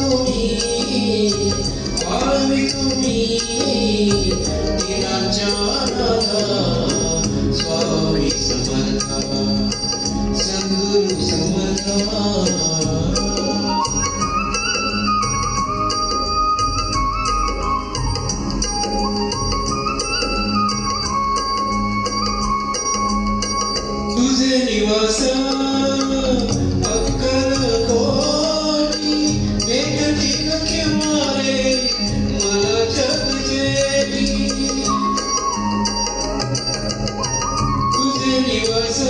तुम्ही दिनांच्या नाथा स्वामी समर्थ सद्गुरु समर्थ तुझे निवास अक्कल कोटी भेटतील केव्हा रे मला जग जेली तुझे निवास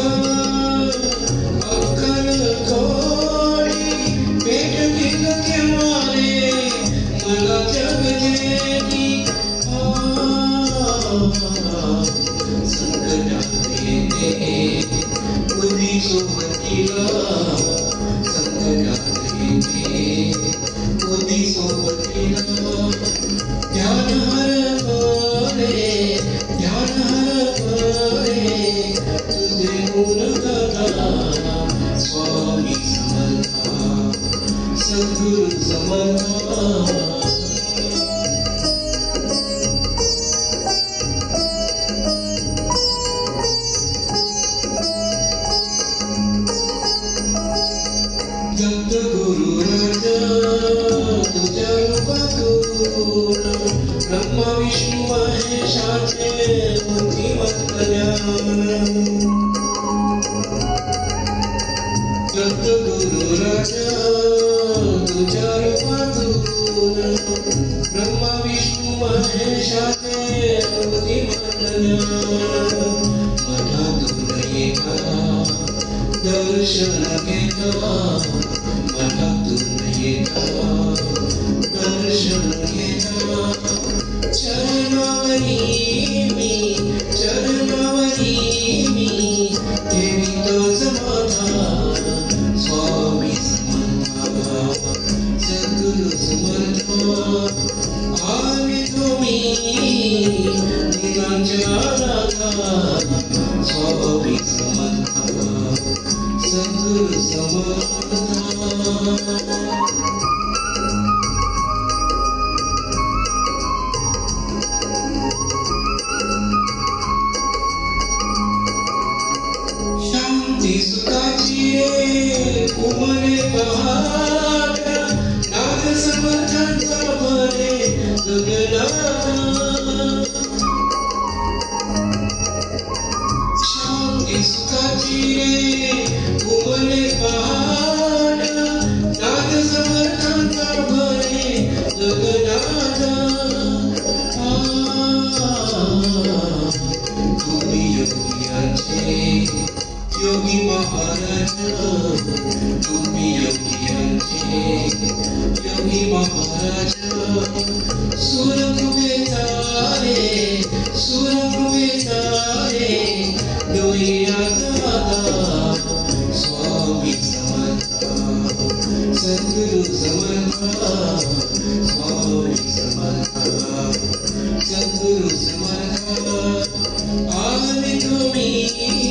अक्कल कोटी भेटतील केव्हा रे मला जग जेली संकटात येते बुद्धी सोबतीला संकटात येते बुद्धी सोबतीला ध्यान हरपले तुझे गुण गाता स्वामी समर्थ सद्गुरु समर्थ गुरु राजा तुझ्या रूपातून ब्रह्मा विष्णू महेशाचे बुद्धिमंत ज्ञान गुरु राजा तुझ्या रूपातून ब्रह्मा विष्णू महेशाचे बुद्धिमंत ज्ञान मनातून एका दर्शन घेता मनातून येता दर्शन घेता चरणावरी मी ठेवीतोच माझा स्वामी समर्थ सद्गुरु समर्थ आम्ही तुम्ही दिनांच्या नाथा स्वामी समर्थ सद्गुरु समर्थ शांती सुखाची उमरे पहाट नाद समर्थांचा भरे गगनात शांती सुखाची उमरे पहाट नाद समर्थांचा भरे गगनात तुम्ही योगियांचे योगी महाराज तुम्ही योगियांचे योगी महाराज सुरकृपेचा रे डोळ्यात आता स्वामी समर्थ सद्गुरु समर्थ स्वामी समर्थ सद्गुरु समर्थ आम्ही तुम्ही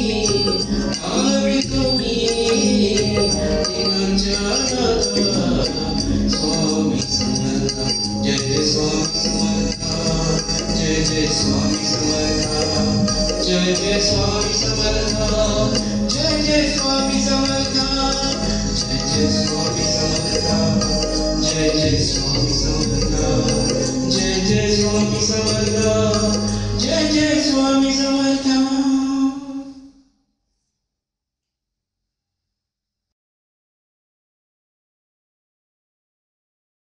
दिनांच्या नाथा स्वामी समर्थ जय जय स्वामी समर्थ जय जय स्वामी समर्थ जय जय स्वामी समर्थ जय जय स्वामी समर्थ जय जय स्वामी समर्थ जय जय स्वामी समर्थ जय जय स्वामी समर्थ